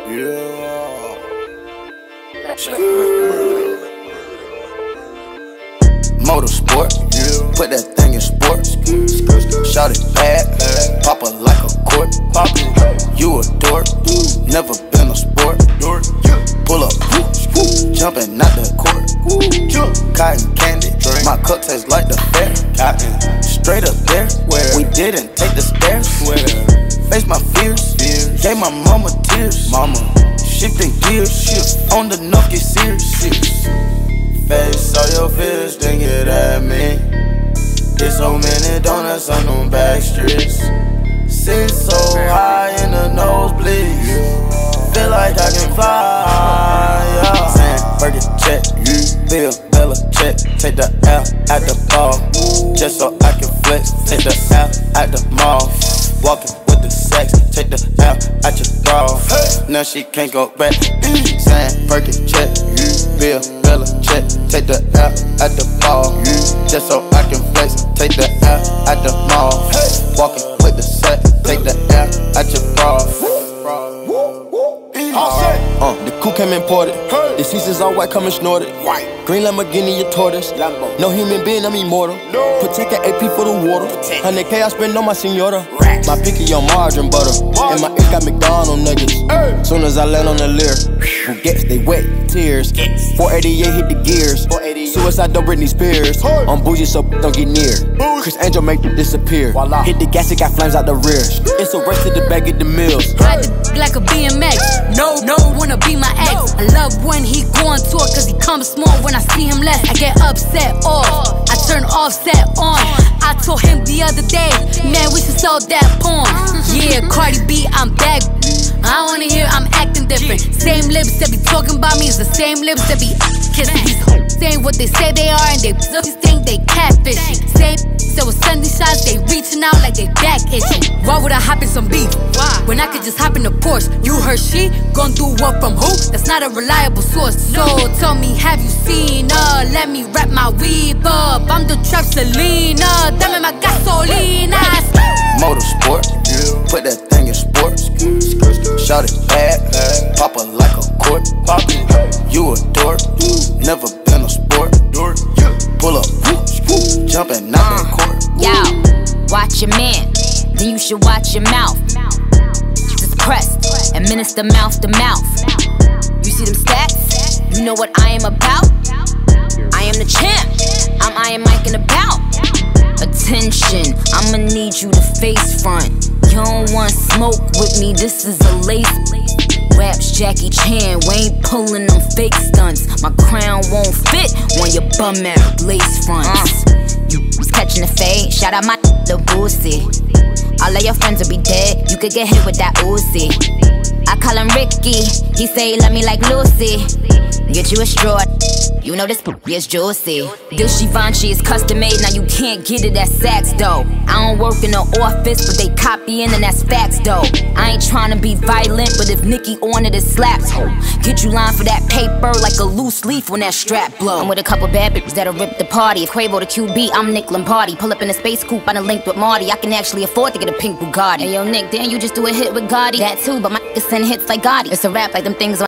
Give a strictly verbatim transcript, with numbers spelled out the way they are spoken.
Yeah. Motorsport, yeah. Put that thing in sports. Shout it bad, pop it like a court. You a dork, never been a sport. Pull up, jumping out the court. Cotton candy, my cup tastes like the fair. Straight up there, we didn't take the stairs. Face my fears, gave my mama tears. Mama, shifting gears, shift on the nuff, get serious. Face all your fears, then get at me. There's so many donuts on them back streets. Sit so high in the nosebleeds, feel like I can fly, yeah. Saying, Burger check, Bill, Bella check. Take the L at the ball, just so I can flex. Take the L at the mall, walking with the sex. Take the L at your bra, now she can't go back. Saying, Burger check, Bill, Bella check. Take the L at the ball, just so I can flex. Take the L at the mall, walking with the sex. Take the L at your bra. Uh, the coupe came imported. Hey. The seasons all white, coming snorted. White. Green Lamborghini, a tortoise. Lambo. No human being, I'm immortal. No. Protect an A P for the water. one hundred K I spend on my senora. Racks. My picky on margarine butter. Margin. And my ink got McDonald's nuggets. Hey. Soon as I land on the lyre, who gets they wet tears. Gets. four eighty-eight hit the gears. Suicide don't Britney Spears. Hey. I'm bougie, so don't get near. Bougie. Chris Angel make it disappear. Voila. Hit the gas, it got flames out the rear. It's a race to the bag at the mills. Ride the like a B M X. No, no, wanna be my ex. I love when he go on tour, cause he comes small when I see him less. I get upset off, I turn offset on. I told him the other day, man, we should sell that porn. Yeah, Cardi B, I'm back. I don't wanna hear I'm acting different. Same lips that be talking about me is the same lips that be kissing. These hoes saying what they say they are and they just think they catfishing. Same so with Sunday shots, they reaching out like they back itching. Why would I hop in some beef when I could just hop in the Porsche? You heard she gon' do what from who? That's not a reliable source. So tell me, have you seen her? Let me wrap my weave up. I'm the trap Selena, dame my gasolina. Motorsport, put that thing in sports. Shout it bad, pop it like a court. You a dork, never been a sport. Pull up, jumping out the court. Yo, watch your man, then you should watch your mouth. Just press, administer mouth to mouth. You see them stats? You know what I am about? I am the champ, I'm Iron Mike and about. Attention, I'ma need you to face front. You don't want smoke with me, this is a lace. Raps Jackie Chan, we ain't pulling them fake stunts. My crown won't fit on your bum ass lace fronts. uh. You was catching the fade, shout out my little boosie. All of your friends will be dead, you could get hit with that Uzi. I call him Ricky, he say he love me like Lucy. Get you a straw, you know this poopy is juicy. This Givenchy is custom made, now you can't get it at Saks though. I don't work in the office, but they copying and that's facts though. I ain't trying to be violent, but if Nicki on it, it slaps. Get you line for that paper like a loose leaf when that strap blow. I'm with a couple bad bitches that'll rip the party. If Quavo the Q B, I'm Nick Lombardi. Pull up in a space coupe, I done linked with Marty. I can actually afford to get a pink Bugatti. Hey yo Nick, then you just do a hit with Gotti. That too, but my niggas send hits like Gotti. It's a rap like them things on